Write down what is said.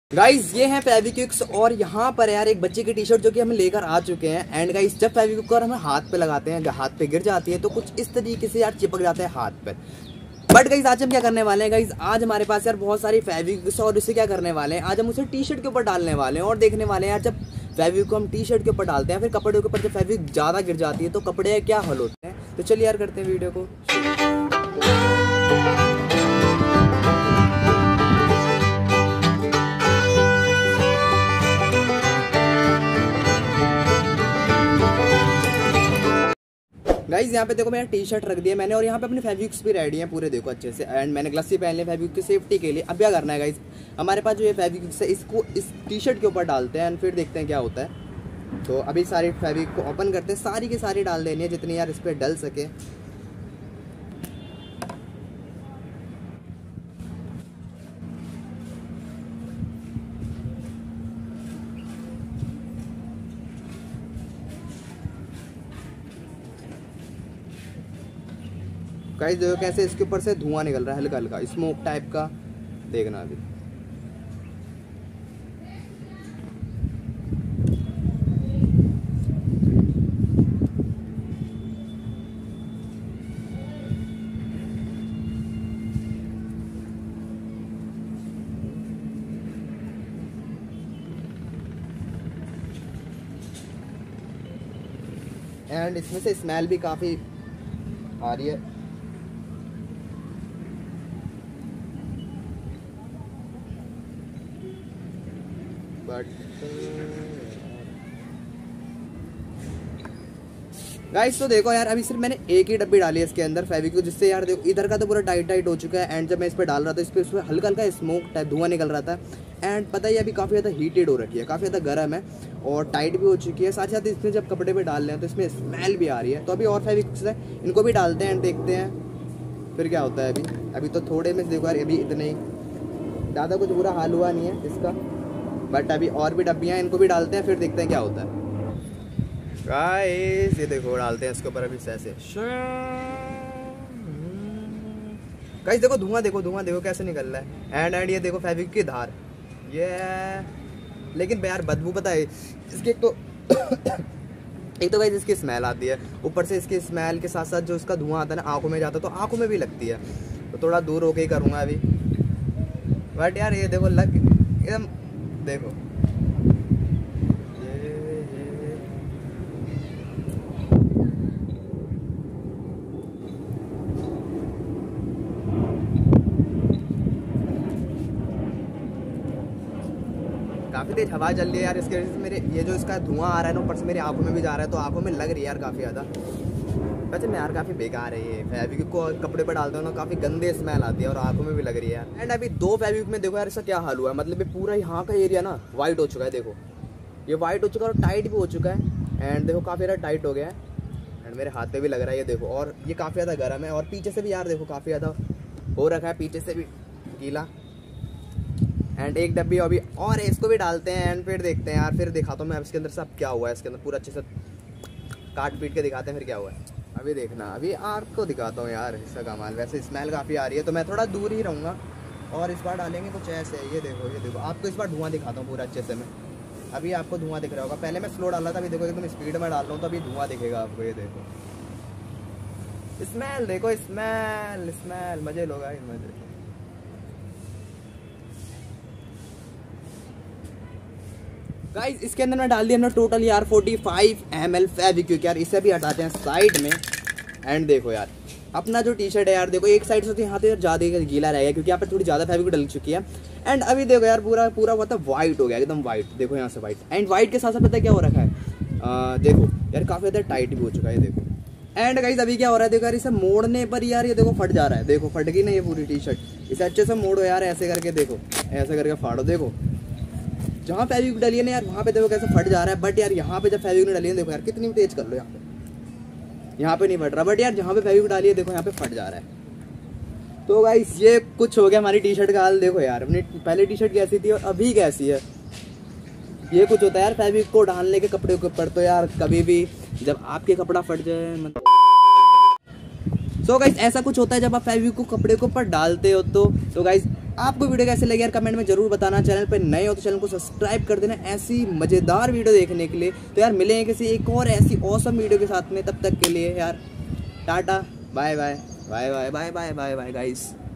Guys ये हैं फेविक्विक्स और यहाँ पर यार एक बच्चे की टी शर्ट जो कि हम लेकर आ चुके हैं। एंड गाइज जब फेविक्विक को हम हाथ पे लगाते हैं, जब हाथ पे गिर जाती है तो कुछ इस तरीके से यार चिपक जाता है हाथ पर। बट गाइज आज हम क्या करने वाले हैं, गाइज आज हमारे पास यार बहुत सारी फेविक्विक्स और इसे क्या करने वाले हैं, आज हम उसे टी शर्ट के ऊपर डालने वाले हैं और देखने वाले हैं यार जब फेविक्विक को हम टी शर्ट के ऊपर डालते हैं फिर कपड़े के ऊपर जब फेविक्विक ज़्यादा गिर जाती है तो कपड़े क्या हल होते हैं। तो चलिए यार करते हैं वीडियो को। गाइज यहाँ पे देखो मेरा टी शर्ट रख दिया मैंने और यहाँ पे अपने फेविक्विक्स भी रेडी हैं पूरे, देखो अच्छे से। एंड मैंने ग्लव्स भी पहन लिया फेविक्विक की सेफ्टी के लिए। अब क्या करना है गाइज, हमारे पास जो ये फेविक्विक्स है इसको इस टी शर्ट के ऊपर डालते हैं एंड फिर देखते हैं क्या होता है। तो अभी सारी फेविक्विक को ओपन करते हैं, सारी की सारी डाल देनी है जितनी यार इस पर डल सके। गाइस देखो कैसे इसके ऊपर से धुआं निकल रहा है, हल्का हल्का स्मोक टाइप का, देखना अभी। एंड इसमें से स्मेल भी काफ़ी आ रही है। गाइस तो देखो यार अभी सिर्फ मैंने एक ही डब्बी डाली है इसके अंदर फेविक्विक, जिससे यार देखो इधर का तो पूरा टाइट टाइट हो चुका है। एंड जब मैं इस पर डाल रहा था इस पर हल्का हल्का स्मोक टाइप धुआं निकल रहा था। एंड पता ही अभी काफ़ी ज़्यादा हीटेड हो रखी है, काफ़ी ज़्यादा गर्म है और टाइट भी हो चुकी है। साथ ही साथ इसमें जब कपड़े पे डाल रहे हैं तो इसमें स्मेल भी आ रही है। तो अभी और फेविक्विक्स है, इनको भी डालते हैं एंड देखते हैं फिर क्या होता है। अभी तो थोड़े में देखो यार अभी इतने ही, ज़्यादा कुछ बुरा हाल हुआ नहीं है इसका। बट अभी और भी डब्बियाँ, इनको भी डालते हैं फिर देखते हैं क्या होता है। गाइस ये देखो डालते हैं इसके ऊपर अभी ऐसे। गाइस देखो धुआं, देखो कैसे निकल रहा है। एंड ये देखो फेविक्विक की धार ये, लेकिन यार बदबू पता है इसके एक तो गाइस इसकी स्मेल आती है, ऊपर से इसकी स्मेल के साथ साथ जो इसका धुआं आता है ना आंखों में जाता है तो आंखों में भी लगती है। तो थोड़ा दूर होके ही करूँगा अभी। बट यार ये देखो लग एकदम, देखो काफ़ी तेज हवा चल रही है यार, इसके वजह से मेरे ये जो इसका धुआं आ रहा है ना ऊपर से मेरी आंखों में भी जा रहा है तो आंखों में लग रही है यार काफ़ी ज़्यादा। वैसे मैं यार काफ़ी बेकार है ये फेविक्विक को कपड़े पर डालते हो ना काफ़ी गंदे स्मेल आती है और आंखों में भी लग रही है यार। एंड अभी दो फेविक्विक में देखो यार इसका क्या हाल हुआ है, मतलब ये पूरा यहाँ का एरिया ना वाइट हो चुका है। देखो ये वाइट हो चुका है और टाइट भी हो चुका है। एंड देखो काफ़ी ज़्यादा टाइट हो गया है एंड मेरे हाथ पे भी लग रहा है ये देखो। और ये काफ़ी ज़्यादा गर्म है और पीछे से भी यार देखो काफ़ी ज़्यादा हो रखा है, पीछे से भी गीला। एंड एक डब्बी अभी और इसको भी डालते हैं एंड फिर देखते हैं यार, फिर दिखाता हूँ मैं इसके अंदर सब क्या हुआ है। इसके अंदर पूरा अच्छे से काट पीट के दिखाते हैं फिर क्या हुआ है। अभी देखना, अभी आपको दिखाता हूँ यार इसका कमाल। वैसे स्मेल काफ़ी आ रही है तो मैं थोड़ा दूर ही रहूँगा और इस बार डालेंगे कुछ ऐसे। ये देखो आपको इस बार धुआं दिखाता हूँ पूरा अच्छे से मैं। अभी आपको धुआं दिख रहा होगा, पहले मैं स्लो डाल रहा था, अभी देखो एकदम स्पीड में डाल रहा हूँ तो अभी धुआं दिखेगा आपको। ये देखो स्मेल, देखो स्मेल मजे लो गाइस, मजे। गाइस इसके अंदर मैं डाल दिया हमने टोटल यार 45 ml फेविक्विक। यार इसे भी हटाते हैं साइड में। एंड देखो यार अपना जो टी शर्ट है यार, देखो एक साइड से तो यहाँ तो ज़्यादा गीला रहेगा क्योंकि यहाँ पर थोड़ी ज़्यादा फेविक्विक डल चुकी है। एंड अभी देखो यार पूरा मतलब वाइट हो गया एकदम वाइट, देखो यहाँ से वाइट। एंड वाइट के साथ साथ पता है क्या हो रखा है, देखो यार काफ़ी ज़्यादा टाइट भी हो चुका है देखो। एंड गाइस अभी क्या हो रहा है देखो यार, इसे मोड़ने पर यार ये देखो फट जा रहा है। देखो फट गई ना ये पूरी टी शर्ट। इसे अच्छे से मोड़ो यार ऐसे करके, देखो ऐसे करके फाड़ो। देखो जहाँ फेविक्विक डाली है ना यार वहाँ पे देखो कैसे फट जा रहा है। बट यार यहाँ पे जब फेविक्विक डाली है देखो यार कितनी तेज कर लो, यहाँ पे नहीं फट रहा। बट यार जहाँ पे फेविक्विक डाली है देखो यहाँ पे फट जा रहा है। तो गाइस ये कुछ हो गया हमारी टी शर्ट का हाल। देखो यार अपनी पहले टी शर्ट कैसी थी और अभी कैसी है, ये कुछ होता है यार फेविक्विक को डालने के कपड़े के ऊपर। तो यार कभी भी जब आपके कपड़ा फट जाए मतलब सो गाइस ऐसा कुछ होता है जब आप फेविक्विक को कपड़े के ऊपर डालते हो तो गाइस आपको वीडियो कैसे लगी यार कमेंट में जरूर बताना। चैनल पे नए हो तो चैनल को सब्सक्राइब कर देना ऐसी मज़ेदार वीडियो देखने के लिए। तो यार मिलेंगे किसी एक और ऐसी ऑसम वीडियो के साथ में, तब तक के लिए यार tata bye bye bye bye bye bye bye bye guys.